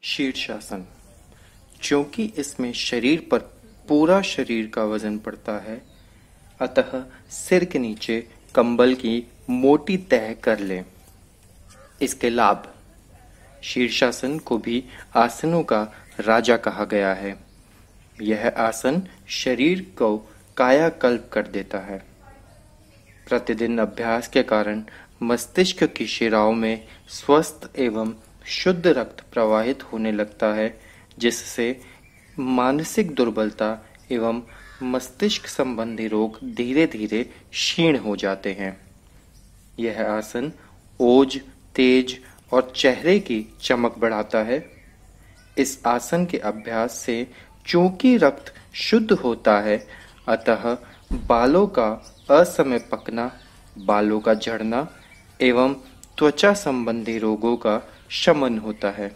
शीर्षासन। क्योंकि इसमें शरीर पर पूरा शरीर का वजन पड़ता है, अतः सिर के नीचे कंबल की मोटी तह कर लें। इसके लाभ। शीर्षासन को भी आसनों का राजा कहा गया है। यह आसन शरीर को कायाकल्प कर देता है। प्रतिदिन अभ्यास के कारण मस्तिष्क की शिराओं में स्वस्थ एवं शुद्ध रक्त प्रवाहित होने लगता है, जिससे मानसिक दुर्बलता एवं मस्तिष्क संबंधी रोग धीरे धीरे क्षीण हो जाते हैं। यह आसन ओज, तेज और चेहरे की चमक बढ़ाता है। इस आसन के अभ्यास से चूंकि रक्त शुद्ध होता है, अतः बालों का असमय पकना, बालों का झड़ना एवं त्वचा संबंधी रोगों का शमन होता है।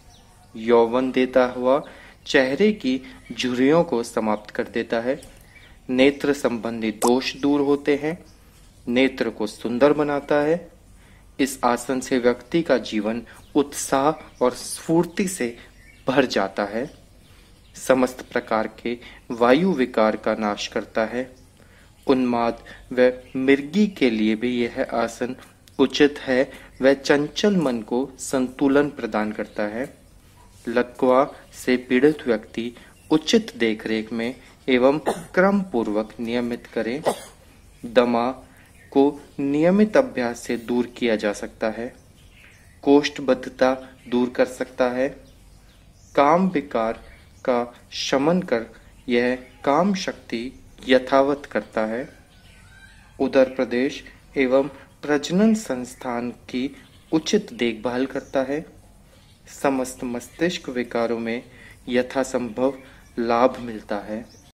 यौवन देता हुआ चेहरे की झुर्रियों को समाप्त कर देता है। नेत्र संबंधी दोष दूर होते हैं। नेत्र को सुंदर बनाता है। इस आसन से व्यक्ति का जीवन उत्साह और स्फूर्ति से भर जाता है। समस्त प्रकार के वायु विकार का नाश करता है। उन्माद व मिर्गी के लिए भी यह आसन उचित है। वह चंचल मन को संतुलन प्रदान करता है। लकवा से पीड़ित व्यक्ति उचित देखरेख में एवं क्रम पूर्वक नियमित करें। दमा को नियमित अभ्यास से दूर किया जा सकता है। कोष्ठबद्धता दूर कर सकता है। काम विकार का शमन कर यह काम शक्ति यथावत करता है। उदर प्रदेश एवं प्रजनन संस्थान की उचित देखभाल करता है। समस्त मस्तिष्क विकारों में यथासंभव लाभ मिलता है।